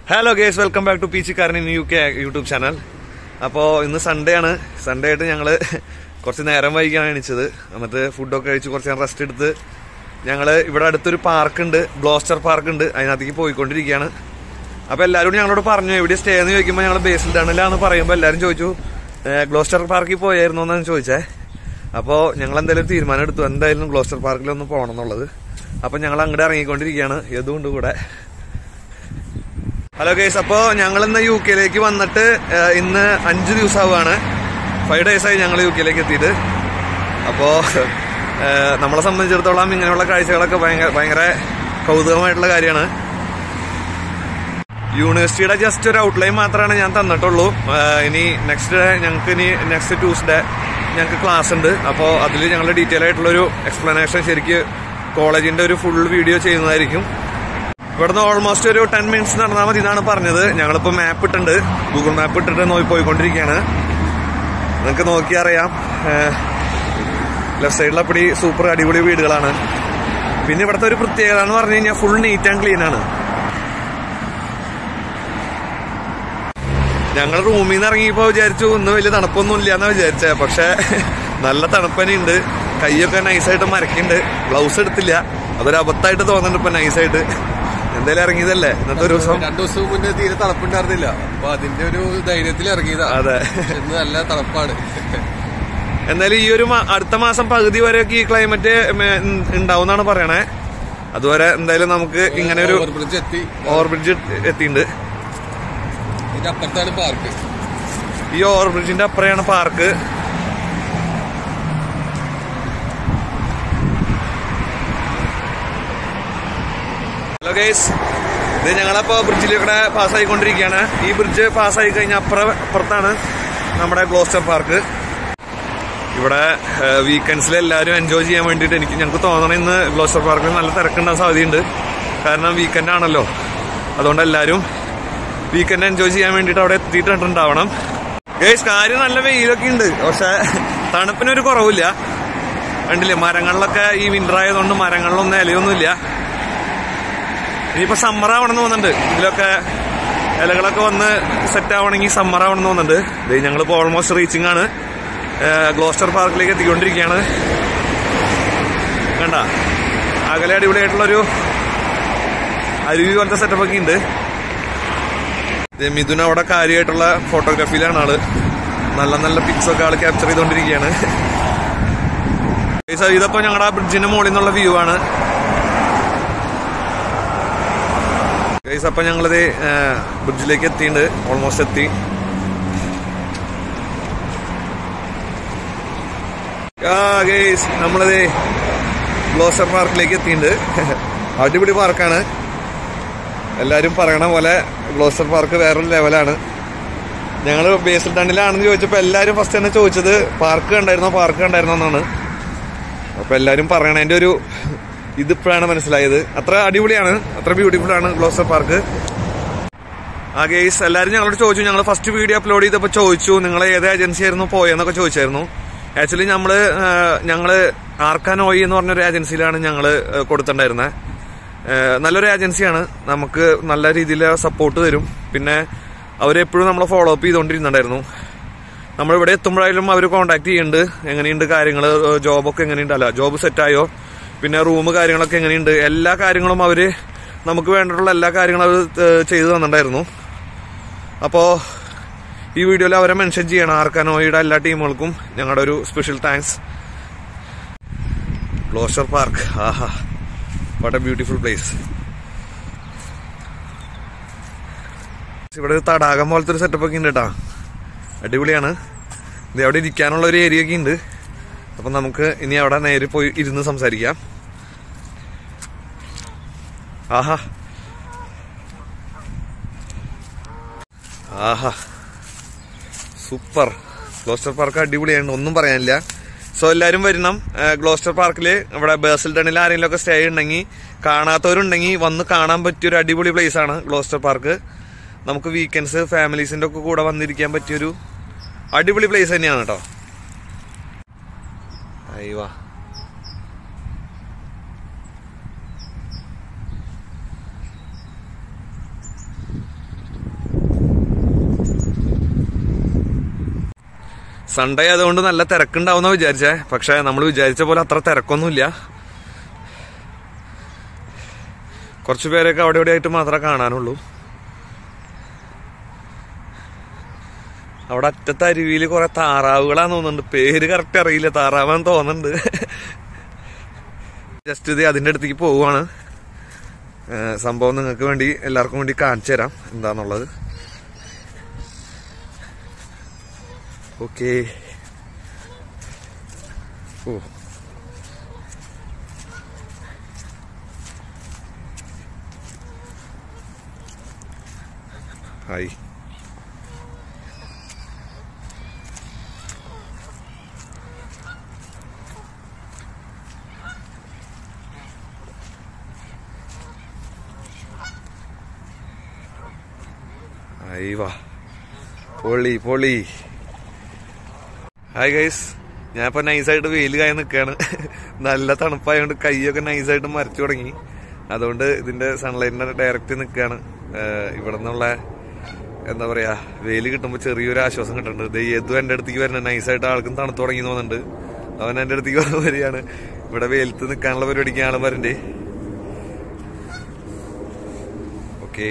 Hello guys, welcome back to Peechikaaran in UK YouTube channel. അപ്പോൾ ഇന്ന് Sunday ആണ്. Sunday ആയിട്ട് ഞങ്ങൾ കുറച്ച് നേരം വൈകിയാണ് എണീച്ചത്. എന്നിട്ട് ഫുഡൊക്കെ കഴിച്ച് കുറച്ച് നേരം റെസ്റ്റ് എടുത്ത് ഞങ്ങൾ ഇവിടെ അടുത്തൊരു പാർക്കുണ്ട്, ഗ്ലോസ്റ്റർ പാർക്കുണ്ട്, അതിനകത്തേക്ക് പോയിക്കൊണ്ടിരിക്കുകയാണ്. അപ്പോൾ എല്ലാവരും ഞങ്ങളോട് പറഞ്ഞു എവിടെ സ്റ്റേ എന്ന് ചോദിക്കുമ്പോൾ ഞങ്ങൾ ബേസിൽഡണിലാന്ന് പറയുമ്പോൾ എല്ലാവരും ചോദിച്ചു ഗ്ലോസ്റ്റർ പാർക്കിൽ പോയായിരുന്നു എന്നാണ് ചോദിച്ചേ. അപ്പോൾ ഞങ്ങൾ എന്തായാലും തീരുമാനം എടുത്തു, എന്തായാലും ഗ്ലോസ്റ്റർ പാർക്കിലൊന്ന് പോകണം എന്നുള്ളത്. അപ്പം ഞങ്ങൾ അങ്ങോട്ട് ഇറങ്ങിക്കൊണ്ടിരിക്കുകയാണ്. ഏതുകൊണ്ട് കൂടെ ഹലോ ഗൈസ്, അപ്പോൾ ഞങ്ങൾ ഇന്ന് യു കെയിലേക്ക് വന്നിട്ട് ഇന്ന് 5 ദിവസമാവുകയാണ്. 5 ഡേയ്സായി ഞങ്ങൾ യു കെയിലേക്ക് എത്തിയിട്ട്. അപ്പോൾ നമ്മളെ സംബന്ധിച്ചിടത്തോളം ഇങ്ങനെയുള്ള കാഴ്ചകളൊക്കെ ഭയങ്കര കൗതുകമായിട്ടുള്ള കാര്യമാണ്. യൂണിവേഴ്സിറ്റിയുടെ ജസ്റ്റ് ഒരു ഔട്ട്ലൈൻ മാത്രമാണ് ഞാൻ തന്നിട്ടുള്ളൂ. ഇനി നെക്സ്റ്റ് ട്യൂസ്ഡേ ഞങ്ങൾക്ക് ക്ലാസ് ഉണ്ട്. അപ്പോൾ അതിൽ ഞങ്ങൾ ഡീറ്റെയിൽ ആയിട്ടുള്ളൊരു എക്സ്പ്ലനേഷൻ ശരിക്കും കോളേജിന്റെ ഒരു ഫുൾ വീഡിയോ ചെയ്യുന്നതായിരിക്കും. ഇവിടുന്ന് ഓൾമോസ്റ്റ് ഒരു 10 മിനിറ്റ്സ് നടന്നാൽ മതി എന്നാണ് പറഞ്ഞത്. ഞങ്ങളിപ്പോൾ മാപ്പ് ഇട്ടുണ്ട്, ഗൂഗിൾ മാപ്പ് ഇട്ടിട്ട് പോയിക്കൊണ്ടിരിക്കുകയാണ്. നിങ്ങൾക്ക് നോക്കിയാൽ അറിയാം, ലെഫ്റ്റ് സൈഡിൽ അപ്പടി സൂപ്പർ അടിപൊളി വീടുകളാണ്. പിന്നെ ഇവിടുത്തെ ഒരു പ്രത്യേകത എന്ന് പറഞ്ഞു കഴിഞ്ഞാൽ ഫുൾ നീറ്റ് ആൻഡ് ക്ലീൻ ആണ്. ഞങ്ങൾ റൂമിൽ നിന്ന് ഇറങ്ങിയപ്പോൾ വിചാരിച്ചു ഇന്ന് വലിയ തണുപ്പൊന്നും ഇല്ല എന്നാ വിചാരിച്ചേ. പക്ഷെ നല്ല തണുപ്പനുണ്ട്, കൈയൊക്കെ നൈസായിട്ട് മരക്കുന്നുണ്ട്. ഗ്ലൗസ് എടുത്തില്ല, അതൊരു അബദ്ധമായിട്ട് തോന്നുന്നുണ്ട്. ഇപ്പൊ നൈസായിട്ട് എന്തായാലും ഇറങ്ങിയതല്ലേ. ഇന്നത്തെ ഒരു ദിവസം 2 ദിവസം മുന്നേ തീരെ തണുപ്പുണ്ടായിരുന്നില്ല, അപ്പൊ അതിന്റെ ഒരു ധൈര്യത്തിൽ ഇറങ്ങിയതാ. അതെ, നല്ല തണുപ്പാണ്. എന്തായാലും ഈ ഒരു അടുത്ത മാസം പകുതി വരെയൊക്കെ ഈ ക്ലൈമറ്റ് ഉണ്ടാവും എന്നാണ് പറയണേ. അതുവരെ എന്തായാലും നമുക്ക് ഇങ്ങനെ ഒരു ഓവർബ്രിഡ്ജ് എത്തിയിട്ടുണ്ട്. ഇതിന്റെ അപ്പുറത്താണ് പാർക്ക്. ഈ ഓവർബ്രിഡ്ജിന്റെ അപ്പുറയാണ് പാർക്ക്. ഹലോ ഗൈസ്, ഇത് ഞങ്ങളപ്പോ ബ്രിഡ്ജിലൂടെ പാസ്സായിക്കൊണ്ടിരിക്കുകയാണ്. ഈ ബ്രിഡ്ജ് പാസ്സായി കഴിഞ്ഞാൽ അപ്പുറത്താണ് നമ്മുടെ ഗ്ലോസ്റ്റർ പാർക്ക്. ഇവിടെ വീക്കെൻഡ്സിൽ എല്ലാവരും എൻജോയ് ചെയ്യാൻ വേണ്ടിയിട്ട് ഞങ്ങൾക്ക് തോന്നണം ഇന്ന് ഗ്ലോസ്റ്റർ പാർക്കിൽ നല്ല തിരക്കുണ്ടാകാൻ സാധ്യതയുണ്ട്. കാരണം വീക്കെൻഡ് ആണല്ലോ, അതുകൊണ്ട് എല്ലാവരും വീക്കെൻഡ് എൻജോയ് ചെയ്യാൻ വേണ്ടിയിട്ട് അവിടെ എത്തിയിട്ടുണ്ടാവണം. ഗൈസ്, കാര്യം നല്ല വെയിലൊക്കെ ഉണ്ട്, പക്ഷെ തണുപ്പിനൊരു കുറവില്ല. കണ്ടില്ലേ, മരങ്ങളിലൊക്കെ ഈ വിന്റർ ആയതുകൊണ്ട് മരങ്ങളിലൊന്നും ഇലയൊന്നുമില്ല. ഇനിയിപ്പോ സമ്മർ ആവണമെന്ന് തോന്നുന്നുണ്ട്. ഇതിലൊക്കെ ഇലകളൊക്കെ വന്ന് സെറ്റ് ആവണമെങ്കിൽ സമ്മർ ആവണമെന്ന് തോന്നുന്നുണ്ട്. ഇത് ഞങ്ങളിപ്പോൾ ഓൾമോസ്റ്റ് റീച്ചിങ് ആണ്. ഗ്ലോസ്റ്റർ പാർക്കിലേക്ക് എത്തിക്കൊണ്ടിരിക്കുകയാണ്. കണ്ട അകലെ അടിപൊളിയായിട്ടുള്ളൊരു അരുവി പോലത്തെ സെറ്റപ്പൊക്കെ ഉണ്ട്. മിഥുൻ അവിടെ കാര്യമായിട്ടുള്ള ഫോട്ടോഗ്രാഫിയിലാണ് ആള്. നല്ല നല്ല പിക്സൊക്കെ ആള് ക്യാപ്ചർ ചെയ്തുകൊണ്ടിരിക്കുകയാണ്. ഇതപ്പോ ഞങ്ങളുടെ ആ ബ്രിഡ്ജിന്റെ മുകളിൽ നിന്നുള്ള വ്യൂ ആണ്. ഗൈസ്, അപ്പൊ ഞങ്ങളിത് ബ്രിഡ്ജിലേക്ക് എത്തിയിട്ടുണ്ട്, ഓൾമോസ്റ്റ് എത്തി. ഗൈസ്, നമ്മളിത് ഗ്ലോസ്റ്റർ പാർക്കിലേക്ക് എത്തിയിട്ടുണ്ട്. അടിപൊളി പാർക്കാണ്. എല്ലാരും പറയണ പോലെ ഗ്ലോസ്റ്റർ പാർക്ക് വേറൊരു ലെവലാണ്. ഞങ്ങൾ ബേസിൽഡണിലാണെന്ന് ചോദിച്ചപ്പോൾ എല്ലാരും ഫസ്റ്റ് തന്നെ ചോദിച്ചത് പാർക്ക് കണ്ടായിരുന്നോ എന്നാണ്. അപ്പൊ എല്ലാരും പറയണതിന്റെ ഒരു ഇതിപ്പോഴാണ് മനസ്സിലായത്. അത്ര അടിപൊളിയാണ്, അത്ര ബ്യൂട്ടിഫുൾ ആണ് ഗ്ലോസ്റ്റർ പാർക്ക്. ആ ഗൈസ്, എല്ലാവരും ഞങ്ങളോട് ചോദിച്ചു. ഞങ്ങൾ ഫസ്റ്റ് വീഡിയോ അപ്ലോഡ് ചെയ്തപ്പോൾ ചോദിച്ചു നിങ്ങൾ ഏത് ഏജൻസി ആയിരുന്നു പോയെന്നൊക്കെ ചോദിച്ചായിരുന്നു. ആക്ച്വലി ഞങ്ങള് ആർക്കാനോയി എന്ന് പറഞ്ഞൊരു ഏജൻസിയിലാണ് ഞങ്ങൾ കൊടുത്തിട്ടുണ്ടായിരുന്നത്. നല്ലൊരു ഏജൻസിയാണ്, നമുക്ക് നല്ല രീതിയിൽ സപ്പോർട്ട് തരും. പിന്നെ അവരെപ്പോഴും നമ്മളെ ഫോളോ അപ്പ് ചെയ്തുകൊണ്ടിരുന്നുണ്ടായിരുന്നു. നമ്മളിവിടെ എത്തുമ്പോഴായാലും അവർ കോൺടാക്ട് ചെയ്യുന്നുണ്ട്. എങ്ങനെയുണ്ട് കാര്യങ്ങൾ, ജോബൊക്കെ എങ്ങനെയുണ്ട്, അല്ല ജോബ് സെറ്റായോ, പിന്നെ റൂം കാര്യങ്ങളൊക്കെ എങ്ങനെയുണ്ട്, എല്ലാ കാര്യങ്ങളും അവര് നമുക്ക് വേണ്ടിയിട്ടുള്ള എല്ലാ കാര്യങ്ങളും അവർ ചെയ്തു തന്നിട്ടുണ്ടായിരുന്നു. അപ്പോൾ ഈ വീഡിയോയിൽ അവരെ മെൻഷൻ ചെയ്യണം. ആർക്കാനോയുടെ എല്ലാ ടീമുകൾക്കും ഞങ്ങളുടെ ഒരു സ്പെഷ്യൽ താങ്ക്സ്. ഗ്ലോസ്റ്റർ പാർക്ക്, ആഹാ, വാട്ട് എ ബ്യൂട്ടിഫുൾ പ്ലേസ്. ഇവിടെ ഒരു തടാകം പോലത്തെ ഒരു സെറ്റപ്പ് ഒക്കെ ഉണ്ട് കേട്ടാ, അടിപൊളിയാണ്. ഇത് അവിടെ ഇരിക്കാനുള്ള ഒരു ഏരിയ ഒക്കെ ഉണ്ട്. അപ്പൊ നമുക്ക് ഇനി അവിടെ നേരെ പോയി ഇരുന്ന് സംസാരിക്കാം. ആഹാ ആഹാ, സൂപ്പർ. ഗ്ലോസ്റ്റർ പാർക്ക് അടിപൊളിയാണ്, ഒന്നും പറയാനില്ല. സോ എല്ലാവരും വരണം ഗ്ലോസ്റ്റർ പാർക്കില്. ഇവിടെ ബേസിൽഡണിൽ ആരെങ്കിലും ഒക്കെ സ്റ്റേ ഉണ്ടെങ്കിൽ, കാണാത്തവരുണ്ടെങ്കിൽ വന്ന് കാണാൻ പറ്റിയൊരു അടിപൊളി പ്ലേസ് ആണ് ഗ്ലോസ്റ്റർ പാർക്ക്. നമുക്ക് വീക്കെൻഡ്സ് ഫാമിലീസിന്റെ ഒക്കെ കൂടെ വന്നിരിക്കാൻ പറ്റിയൊരു അടിപൊളി പ്ലേസ് തന്നെയാണ് കേട്ടോ. അയ്യോ, സൺഡേ ആയതുകൊണ്ട് നല്ല തിരക്കുണ്ടാവുന്ന വിചാരിച്ചേ. പക്ഷെ നമ്മൾ വിചാരിച്ച പോലെ അത്ര തിരക്കൊന്നുമില്ല. കുറച്ചു പേരൊക്കെ അവിടെ ഇവിടെ ആയിട്ട് മാത്രമേ കാണാനുള്ളൂ. അവിടെ അറ്റത്തെ അരുവിയിൽ കുറെ താറാവുകളാന്ന് തോന്നുന്നുണ്ട്. പേര് കറക്റ്റ് അറിയില്ല, താറാവാന്ന് തോന്നുന്നുണ്ട്. ജസ്റ്റ് ഇത് അതിന്റെ അടുത്തേക്ക് പോവുകയാണ്. സംഭവം നിങ്ങൾക്ക് വേണ്ടി എല്ലാവർക്കും വേണ്ടി കാണിച്ചു തരാം എന്താന്നുള്ളത്. ഓക്കെ. Oh hi. വാ പൊളി പൊളി. ഹായ് ഗൈസ്, ഞാനിപ്പോ നൈസായിട്ട് വെയിൽ കായ നിൽക്കുകയാണ്. നല്ല തണുപ്പായതുകൊണ്ട് കൈയൊക്കെ നൈസായിട്ട് മരച്ചു തുടങ്ങി. അതുകൊണ്ട് ഇതിന്റെ സൺലൈറ്റിന്റെ ഡയറക്റ്റ് നിൽക്കുകയാണ്. ഇവിടെ നിന്നുള്ള എന്താ പറയാ, വെയിൽ കിട്ടുമ്പോൾ ചെറിയൊരു ആശ്വാസം കിട്ടുന്നുണ്ട്. ഏതും എന്റെ അടുത്തേക്ക് വരുന്നത് നൈസായിട്ട് ആൾക്കും തണുത്തു തുടങ്ങി തോന്നുന്നുണ്ട്. അവൻ എന്റെ അടുത്തേക്ക് വരികയാണ്. ഇവിടെ വെയിലത്ത് നിൽക്കാനുള്ള പരിപാടിക്ക് ആളും വരണ്ടേ. ഓക്കെ.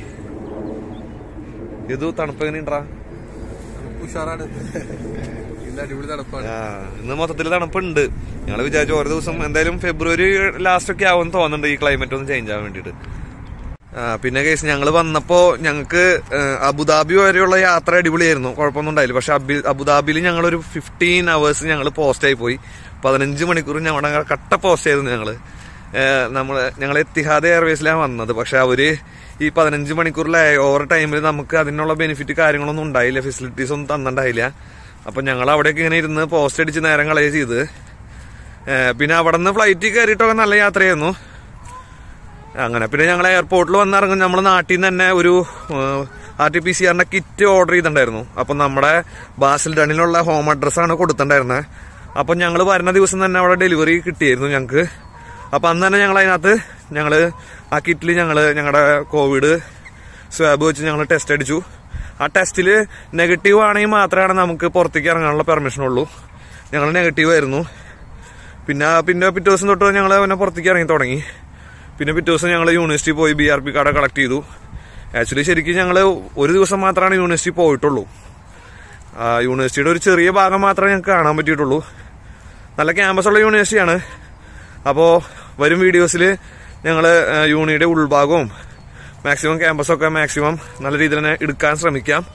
ഇത് തണുപ്പ് എങ്ങനെയുണ്ടാ? ഉഷാറാണ്. അടിപൊളി തണുപ്പാണ്. ഇന്ന് മൊത്തത്തിൽ തണുപ്പുണ്ട്. ഞങ്ങൾ വിചാരിച്ചു ഓരോ ദിവസം എന്തായാലും ഫെബ്രുവരി ലാസ്റ്റ് ഒക്കെ ആവുമെന്ന് തോന്നുന്നുണ്ട് ഈ ക്ലൈമറ്റ് ഒന്ന് ചേഞ്ച് ആവാൻ വേണ്ടിട്ട്. പിന്നെ കേസ് ഞങ്ങൾ വന്നപ്പോ ഞങ്ങൾക്ക് അബുദാബി വരെയുള്ള യാത്ര അടിപൊളിയായിരുന്നു, കുഴപ്പമൊന്നും ഉണ്ടായില്ല. പക്ഷെ അബുദാബിയിൽ ഞങ്ങളൊരു 15 hours ഞങ്ങൾ പോസ്റ്റായി പോയി. 15 മണിക്കൂർ ഞങ്ങളുടെ കട്ട പോസ്റ്റ് ആയിരുന്നു. ഞങ്ങൾ എത്തിഹാദ് എയർവേസിലാണ് വന്നത്. പക്ഷെ അവര് ഈ 15 മണിക്കൂറിലെ ഓവർ ടൈമിൽ നമുക്ക് അതിനുള്ള ബെനിഫിറ്റ് കാര്യങ്ങളൊന്നും ഉണ്ടായില്ല, ഫെസിലിറ്റീസ് ഒന്നും തന്നിട്ടുണ്ടായില്ല. അപ്പൊ ഞങ്ങൾ അവിടെയൊക്കെ ഇങ്ങനെ ഇരുന്ന് പോസ്റ്റ് അടിച്ച് നേരം കളയുക ചെയ്ത്. പിന്നെ അവിടെ നിന്ന് ഫ്ലൈറ്റിൽ കയറിയിട്ടൊക്കെ നല്ല യാത്രയായിരുന്നു. അങ്ങനെ പിന്നെ ഞങ്ങൾ എയർപോർട്ടിൽ വന്നിറങ്ങും. നമ്മൾ നാട്ടിൽ നിന്ന് തന്നെ ഒരു RT-PCR കിറ്റ് ഓർഡർ ചെയ്തിട്ടുണ്ടായിരുന്നു. അപ്പൊ നമ്മുടെ ബാസിൽഡണിലുള്ള ഹോം അഡ്രസ്സാണ് കൊടുത്തിട്ടുണ്ടായിരുന്നത്. അപ്പൊ ഞങ്ങൾ വരുന്ന ദിവസം തന്നെ അവിടെ ഡെലിവറി കിട്ടിയായിരുന്നു ഞങ്ങൾക്ക്. അപ്പൊ അന്ന് തന്നെ ഞങ്ങൾ അതിനകത്ത് ആ കിറ്റിൽ ഞങ്ങളുടെ കോവിഡ് സ്വാബ് വെച്ച് ഞങ്ങൾ ടെസ്റ്റ് അടിച്ചു. ആ ടെസ്റ്റിൽ നെഗറ്റീവ് ആണെങ്കിൽ മാത്രമാണ് നമുക്ക് പുറത്തേക്ക് ഇറങ്ങാനുള്ള പെർമിഷൻ ഉള്ളൂ. ഞങ്ങൾ നെഗറ്റീവ് ആയിരുന്നു. പിന്നെ പിറ്റേ ദിവസം തൊട്ട് ഞങ്ങൾ പിന്നെ പുറത്തേക്ക് ഇറങ്ങി തുടങ്ങി. പിന്നെ പിറ്റേ ദിവസം ഞങ്ങൾ യൂണിവേഴ്സിറ്റി പോയി BRP കാർഡ് കളക്ട് ചെയ്തു. ആക്ച്വലി ശരിക്കും ഞങ്ങൾ ഒരു ദിവസം മാത്രമാണ് യൂണിവേഴ്സിറ്റി പോയിട്ടുള്ളൂ. യൂണിവേഴ്സിറ്റിയുടെ ഒരു ചെറിയ ഭാഗം മാത്രമേ ഞങ്ങൾക്ക് കാണാൻ പറ്റിയിട്ടുള്ളൂ. നല്ല ക്യാമ്പസുള്ള യൂണിവേഴ്സിറ്റിയാണ്. അപ്പോൾ വരും വീഡിയോസിൽ ഞങ്ങൾ യൂണിയുടെ ഉൾഭാഗവും മാക്സിമം ക്യാമ്പസൊക്കെ മാക്സിമം നല്ല രീതിയിൽ തന്നെ എടുക്കാൻ ശ്രമിക്കാം.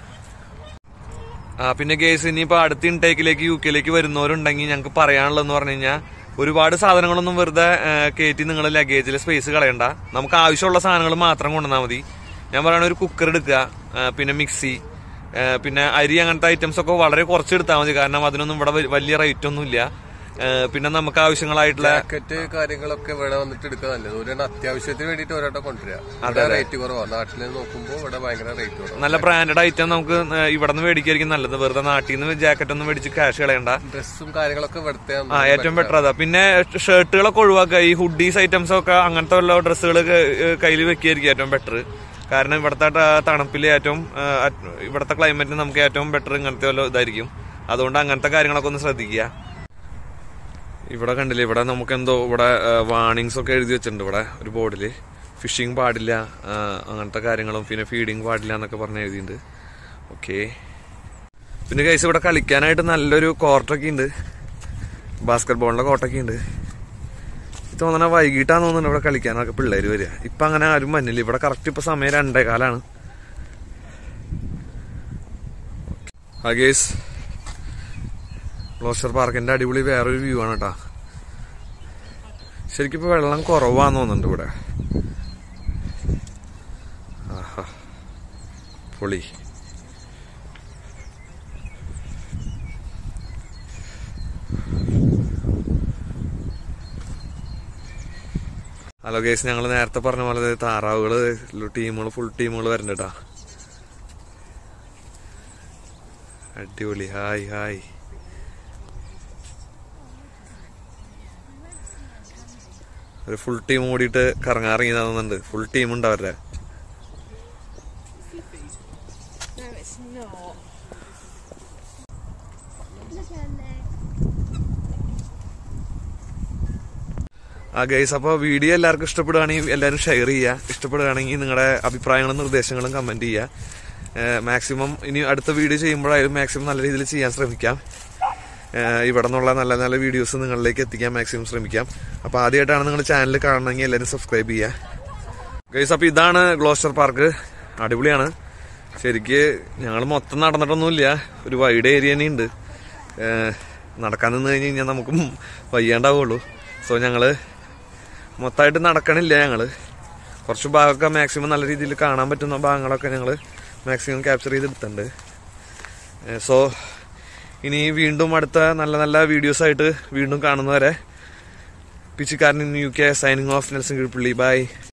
പിന്നെ ഗേസ്, ഇനിയിപ്പോൾ അടുത്ത ഇൻടേക്കിലേക്ക് UK വരുന്നവരുണ്ടെങ്കിൽ ഞങ്ങൾക്ക് പറയാനുള്ളതെന്ന് പറഞ്ഞു കഴിഞ്ഞാൽ, ഒരുപാട് സാധനങ്ങളൊന്നും വെറുതെ കയറ്റി നിങ്ങൾ ലഗേജിൽ സ്പേസ് കളയണ്ട. നമുക്ക് ആവശ്യമുള്ള സാധനങ്ങൾ മാത്രം കൊണ്ടുവന്നാൽ മതി. ഞാൻ പറയുന്ന ഒരു കുക്കർ എടുക്കുക, പിന്നെ മിക്സി, പിന്നെ അരി, അങ്ങനത്തെ ഐറ്റംസ് ഒക്കെ വളരെ കുറച്ച് എടുത്താൽ മതി. കാരണം അതിനൊന്നും ഇവിടെ വലിയ റേറ്റ് ഒന്നും ഇല്ല. പിന്നെ നമുക്ക് ആവശ്യങ്ങളായിട്ടുള്ള ജാക്കറ്റ് കാര്യങ്ങളൊക്കെ ഇവിടെ വന്നിട്ട് എടുക്കാൻ നല്ലത്. ഒരു അത്യാവശ്യത്തിന് വേണ്ടിട്ട് ഒരാട്ടം കൊണ്ടുവരിക. റേറ്റ് കുറവാണ്. നാട്ടിൽ നോക്കുമ്പോൾ ഇവിടെ ഭയങ്കര റേറ്റ് കുറവാണ്. നല്ല ബ്രാൻഡഡ് ഐറ്റം നമുക്ക് ഇവിടെ നിന്ന് മേടിക്കായിരിക്കും നല്ലത്. വെറുതെ നാട്ടിൽ നിന്ന് ജാക്കറ്റ് ഒന്നും മേടിച്ച് ക്യാഷ് കളയണ്ട. ഡ്രസ്സും കാര്യങ്ങളൊക്കെ ഇവിടുത്തെ ഏറ്റവും ബെറ്റർ അതാ. പിന്നെ ഷർട്ടുകളൊക്കെ ഒഴിവാക്കുക. ഈ ഹുഡീസ് ഐറ്റംസ് ഒക്കെ അങ്ങനത്തെ വല്ല ഡ്രസ്സുകൾ കയ്യിൽ വെക്കുകയായിരിക്കും ഏറ്റവും ബെറ്റർ. കാരണം ഇവിടുത്തെ തണുപ്പിൽ ഇവിടുത്തെ ക്ലൈമറ്റിന് നമുക്ക് ഏറ്റവും ബെറ്റർ ഇങ്ങനത്തെ വല്ല ഇതായിരിക്കും. അതുകൊണ്ട് അങ്ങനത്തെ കാര്യങ്ങളൊക്കെ ഒന്ന് ശ്രദ്ധിക്കുക. ഇവിടെ കണ്ടില്ലേ, ഇവിടെ നമുക്ക് ഇവിടെ വാർണിങ്സ് ഒക്കെ എഴുതി വെച്ചിട്ടുണ്ട്. ഇവിടെ ഒരു ബോർഡില് ഫിഷിംഗ് പാടില്ല, അങ്ങനത്തെ കാര്യങ്ങളും പിന്നെ ഫീഡിങ് പാടില്ല എന്നൊക്കെ പറഞ്ഞ് എഴുതിയിട്ടുണ്ട്. ഓക്കെ. പിന്നെ ഗൈസ്, ഇവിടെ കളിക്കാനായിട്ട് നല്ലൊരു കോർട്ടൊക്കെ ഉണ്ട്. ബാസ്കറ്റ് ബോളിന്റെ കോർട്ടൊക്കെ ഉണ്ട്. തോന്നണ വൈകിട്ടാന്ന് തോന്നുന്നുണ്ട് ഇവിടെ കളിക്കാനൊക്കെ പിള്ളേര് വരിക. ഇപ്പൊ അങ്ങനെ ആരും വന്നില്ല. ഇവിടെ കറക്റ്റ് ഇപ്പൊ സമയം 2:15. ഗൈസ്, ഗ്ലോസ്റ്റർ പാർക്കിന്റെ അടിപൊളി വേറൊരു വ്യൂ ആണ് കേട്ടാ. ശരിക്കും ഇപ്പൊ വെള്ളം കുറവാന്ന് തോന്നുന്നുണ്ട് ഇവിടെ. ആഹാ, പൊളി. ഹലോ ഗൈസ്, ഞങ്ങൾ നേരത്തെ പറഞ്ഞ പോലെ താറാവുകള് ഫുൾ ടീമുകൾ വരണ്ടട്ടാ. അടിപൊളി. Hi hi. ഒരു ഫുൾ ടീം ഓടിയിട്ട് കറങ്ങാറിങ്ങിയതാകുന്നുണ്ട്. ഫുൾ ടീം ഉണ്ട് അവരുടെ. ഗൈസ്, അപ്പോൾ വീഡിയോ എല്ലാവർക്കും ഇഷ്ടപ്പെടുകയാണെങ്കിൽ എല്ലാവരും ഷെയർ ചെയ്യുക. ഇഷ്ടപ്പെടുകയാണെങ്കിൽ നിങ്ങളുടെ അഭിപ്രായങ്ങളും നിർദ്ദേശങ്ങളും കമന്റ് ചെയ്യുക. മാക്സിമം ഇനി അടുത്ത വീഡിയോ ചെയ്യുമ്പോഴായാലും മാക്സിമം നല്ല രീതിയിൽ ചെയ്യാൻ ശ്രമിക്കാം. ഇവിടെ നിന്നുള്ള നല്ല നല്ല വീഡിയോസ് നിങ്ങളിലേക്ക് എത്തിക്കാൻ മാക്സിമം ശ്രമിക്കാം. അപ്പോൾ ആദ്യമായിട്ടാണ് നിങ്ങൾ ചാനൽ കാണണമെങ്കിൽ എല്ലാവരും സബ്സ്ക്രൈബ് ചെയ്യുക. ഗൈസ്, അപ്പോൾ ഇതാണ് ഗ്ലോസ്റ്റർ പാർക്ക്. അടിപൊളിയാണ് ശരിക്ക്. ഞങ്ങൾ മൊത്തം നടന്നിട്ടൊന്നുമില്ല, ഒരു വൈഡ് ഏരിയ തന്നെ ഉണ്ട്. നടക്കാൻ നിന്ന് കഴിഞ്ഞ് കഴിഞ്ഞാൽ നമുക്ക് വയ്യാണ്ടാവുള്ളൂ. സോ ഞങ്ങൾ മൊത്തമായിട്ട് നടക്കണില്ല. ഞങ്ങൾ കുറച്ച് ഭാഗമൊക്കെ മാക്സിമം നല്ല രീതിയിൽ കാണാൻ പറ്റുന്ന ഭാഗങ്ങളൊക്കെ ഞങ്ങൾ മാക്സിമം ക്യാപ്ചർ ചെയ്തെടുത്തിട്ടുണ്ട്. സോ ഇനി വീണ്ടും അടുത്ത നല്ല നല്ല വീഡിയോസായിട്ട് വീണ്ടും കാണുന്നവരെ പീച്ചിക്കാരൻ UK signing off. Nelson Kizhippally. By.